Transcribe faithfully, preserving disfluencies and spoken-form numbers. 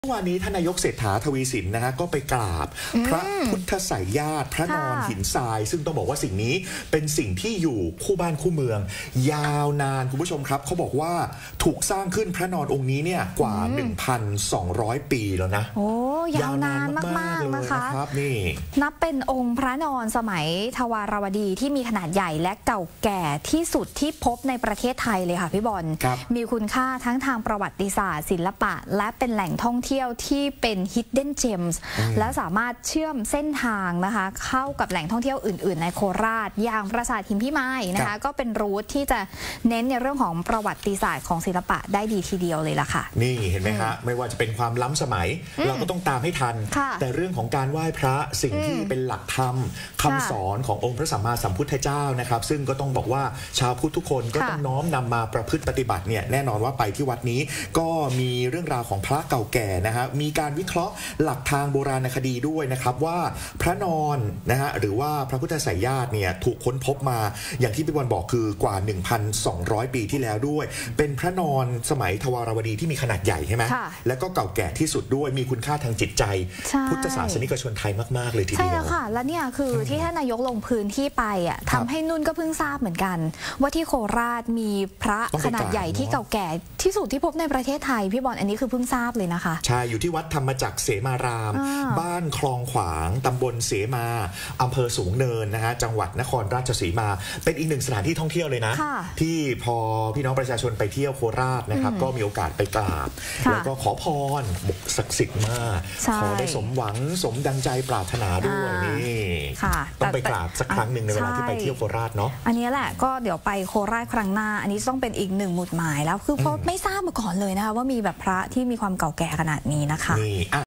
เมื่อวานนี้ท่านนายกเศรษฐาทวีสินนะฮะก็ไปกราบพระพุทธไสยญาติพระนอนหินทรายซึ่งต้องบอกว่าสิ่งนี้เป็นสิ่งที่อยู่คู่บ้านคู่เมืองยาวนานคุณผู้ชมครับเขาบอกว่าถูกสร้างขึ้นพระนอนองค์นี้เนี่ยกว่า หนึ่งพันสองร้อย ปีแล้วนะโอ้ยาวนานมากๆนะคะนี่นับเป็นองค์พระนอนสมัยทวารวดีที่มีขนาดใหญ่และเก่าแก่ที่สุดที่พบในประเทศไทยเลยค่ะพี่บอลมีคุณค่าทั้งทางประวัติศาสตร์ศิลปะและเป็นแหล่งท่องเที่ยวที่เป็น hidden gems และสามารถเชื่อมเส้นทางนะคะเข้ากับแหล่งท่องเที่ยวอื่นๆในโคราชอย่างปราสาทหินพิมายนะคะก็เป็นรูทที่จะเน้นในเรื่องของประวัติศาสตร์ของศิลปะได้ดีทีเดียวเลยล่ะค่ะนี่เห็นไหมฮะไม่ว่าจะเป็นความล้ำสมัยเราก็ต้องตามให้ทันแต่เรื่องของการไหว้พระสิ่งที่เป็นหลักธรรมคำสอนขององค์พระสัมมาสัมพุทธเจ้านะครับซึ่งก็ต้องบอกว่าชาวพุทธทุกคนก็ต้องน้อมนำมาประพฤติปฏิบัติเนี่ยแน่นอนว่าไปที่วัดนี้ก็มีเรื่องราวของพระเก่าแก่นะฮะมีการวิเคราะห์หลักทางโบราณคดีด้วยนะครับว่าพระนอนนะฮะหรือว่าพระพุทธไสยญาติเนี่ยถูกค้นพบมาอย่างที่พี่บอลบอกคือกว่า หนึ่งพันสองร้อย ปีที่แล้วด้วยเป็นพระนอนสมัยทวารวดีที่มีขนาดใหญ่ใช่ไหมแล้วก็เก่าแก่ที่สุดด้วยมีคุณค่าทางจิตใจพุทธศาสนิกชนไทยมากๆเลยทีเดียวใช่แล้วค่ะและเนี่ยคือที่ท่านนายกลงพื้นที่ไปอ่ะทำให้นุ่นก็เพิ่งทราบเหมือนกันว่าที่โคราชมีพระขนาดใหญ่ที่เก่าแก่ที่สุดที่พบในประเทศไทยพี่บอลอันนี้คือเพิ่งทราบเลยนะคะใช่อยู่ที่วัดธรรมจักรเสมารามบ้านคลองขวางตำบลเสมาอำเภอสูงเนินนะฮะจังหวัดนครราชสีมาเป็นอีกหนึ่งสถานที่ท่องเที่ยวเลยนะที่พอพี่น้องประชาชนไปเที่ยวโคราชนะครับก็มีโอกาสไปกราบแล้วก็ขอพรศักดิ์สิทธิ์มากขอได้สมหวังสมดังใจปรารถนาด้วยนี่ต้องไปกราบสักครั้งหนึ่งในเวลาที่ไปเที่ยวโคราชเนาะอันนี้แหละก็เดี๋ยวไปโคราชครั้งหน้าอันนี้ต้องเป็นอีกหนึ่งหมุดหมายแล้วคือเพราะไม่ทราบมาก่อนเลยนะคะว่ามีแบบพระที่มีความเก่าแก่ขนาดนี้นะคะ